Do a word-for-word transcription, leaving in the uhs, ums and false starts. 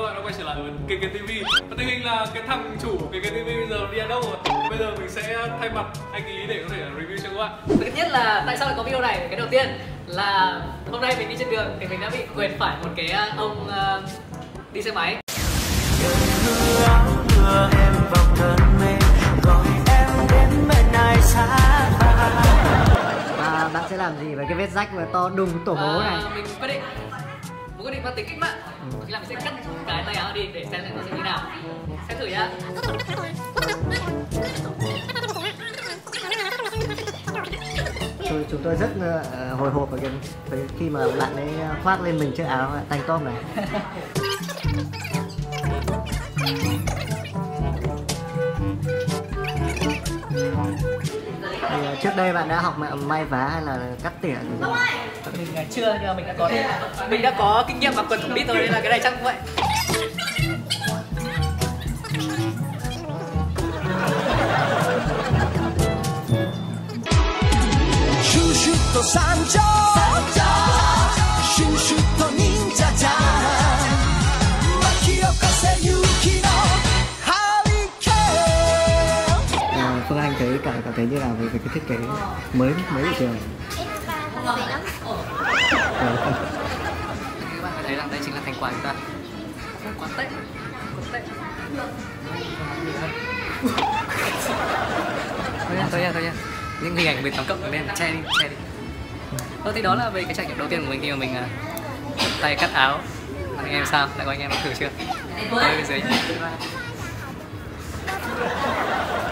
bạn đã quay trở lại với kênh ti vi. Và tình hình là cái thằng chủ cái kênh ti vi bây giờ đi ở đâu rồi? Bây giờ mình sẽ thay mặt anh ý để có thể review cho các bạn. Thứ nhất là tại sao lại có video này? Cái đầu tiên là hôm nay mình đi trên đường thì mình đã bị quẹt phải một cái ông uh, đi xe máy. À, bạn sẽ làm gì với cái vết rách và to đùng tổ hố này? À, mình quyết định mình quyết định mang tính cách mạng. Ừ. Thì là mình sẽ cắt cái tay áo đi để xem nó sẽ như nào. Xem thử nhá. Chúng, chúng tôi rất uh, hồi hộp với, với khi mà bạn ấy khoác lên mình chiếc áo tank top này. Thì, uh, trước đây bạn đã học may vá hay là cắt tỉa gì rồi? Mình chưa, nhưng mà mình đã có mình đã có kinh nghiệm mặc quần thủ biết rồi, nên là cái này chắc cũng vậy. À, Phương Anh thấy cảm cảm thấy như nào về cái thiết kế mới mới của trường? Các bạn có thấy rằng đây chính là thành quả của chúng ta. Quá tệ, quá tệ. Thôi nha, thôi nha, thôi nha. Những hình ảnh mình tổng cộng nên che đi, che đi. Ờ, thì đó là về cái trải nghiệm đầu tiên của mình khi mà mình uh, tay cắt áo. Anh em sao? Lại có anh em thử chưa? Đây bên dưới.